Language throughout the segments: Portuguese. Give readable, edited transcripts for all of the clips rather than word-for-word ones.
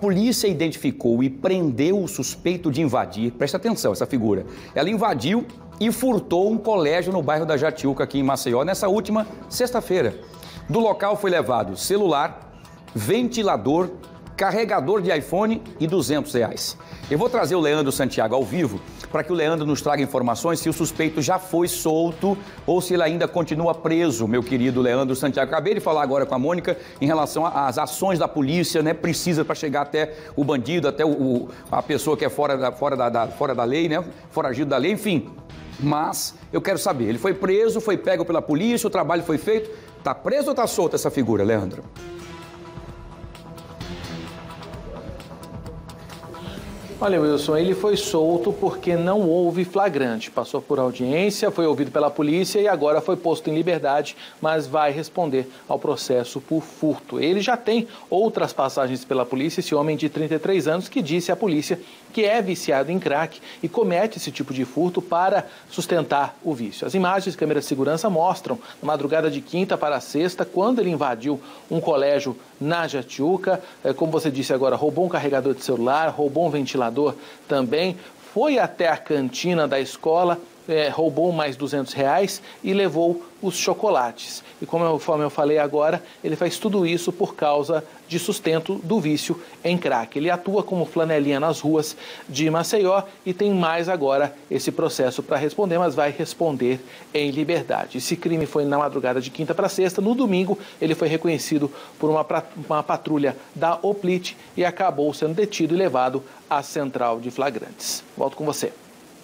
polícia identificou e prendeu o suspeito de invadir, presta atenção essa figura, ela invadiu e furtou um colégio no bairro da Jatiuca, aqui em Maceió, nessa última sexta-feira. Do local foi levado celular, ventilador, carregador de iPhone e R$200. Eu vou trazer o Leandro Santiago ao vivo para que o Leandro nos traga informações se o suspeito já foi solto ou se ele ainda continua preso, meu querido Leandro Santiago. Acabei de falar agora com a Mônica em relação às ações da polícia, né? Precisa para chegar até o bandido, até a pessoa que é fora da lei, né? Foragido da lei, enfim. Mas eu quero saber, ele foi preso, foi pego pela polícia, o trabalho foi feito. Tá preso ou tá solta essa figura, Leandro? Olha, Wilson, ele foi solto porque não houve flagrante. Passou por audiência, foi ouvido pela polícia e agora foi posto em liberdade, mas vai responder ao processo por furto. Ele já tem outras passagens pela polícia, esse homem de 33 anos que disse à polícia que é viciado em crack e comete esse tipo de furto para sustentar o vício. As imagens de câmera de segurança mostram, na madrugada de quinta para sexta, quando ele invadiu um colégio na Jatiuca, como você disse agora, roubou um carregador de celular, roubou um ventilador também, foi até a cantina da escola, roubou mais R$200 e levou os chocolates. E conforme eu falei agora, ele faz tudo isso por causa de sustento do vício em crack. Ele atua como flanelinha nas ruas de Maceió e tem mais agora esse processo para responder, mas vai responder em liberdade. Esse crime foi na madrugada de quinta para sexta. No domingo, ele foi reconhecido por uma patrulha da Oplit e acabou sendo detido e levado à central de flagrantes. Volto com você.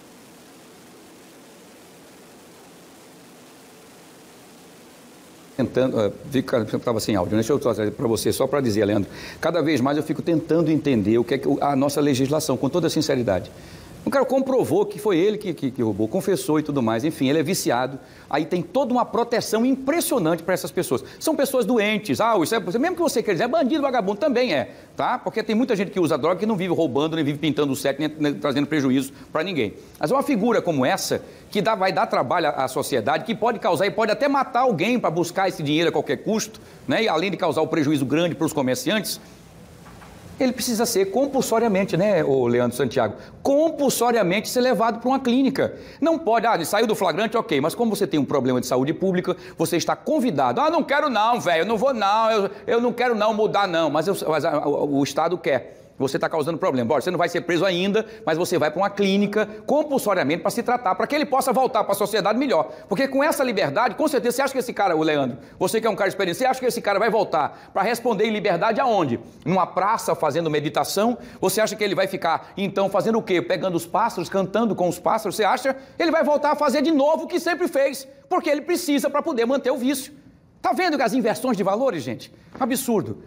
Estava sem áudio, deixa eu trazer para você, só para dizer, Leandro, cada vez mais eu fico tentando entender o que é a nossa legislação, com toda sinceridade. O cara comprovou que foi ele que roubou, confessou e tudo mais, enfim, ele é viciado, aí tem toda uma proteção impressionante para essas pessoas. São pessoas doentes, isso é, mesmo que você queira dizer, é bandido, vagabundo, também é, tá? Porque tem muita gente que usa droga que não vive roubando, nem vive pintando o set, nem trazendo prejuízo para ninguém. Mas uma figura como essa, que vai dar trabalho à sociedade, que pode causar e pode até matar alguém para buscar esse dinheiro a qualquer custo, né? E além de causar um prejuízo grande para os comerciantes, ele precisa ser compulsoriamente, né, ô Leandro Santiago, compulsoriamente ser levado para uma clínica. Não pode, ele saiu do flagrante, ok, mas como você tem um problema de saúde pública, você está convidado. Não quero não, velho, eu não vou não, eu não quero não mudar não, mas o Estado quer. Você está causando problema. Bora, você não vai ser preso ainda, mas você vai para uma clínica compulsoriamente para se tratar, para que ele possa voltar para a sociedade melhor. Porque com essa liberdade, com certeza, você acha que esse cara, o Leandro, você que é um cara experiente, você acha que esse cara vai voltar para responder em liberdade aonde? Numa praça fazendo meditação? Você acha que ele vai ficar, então, fazendo o quê? Pegando os pássaros, cantando com os pássaros? Você acha? Ele vai voltar a fazer de novo o que sempre fez, porque ele precisa para poder manter o vício. Tá vendo as inversões de valores, gente? Absurdo.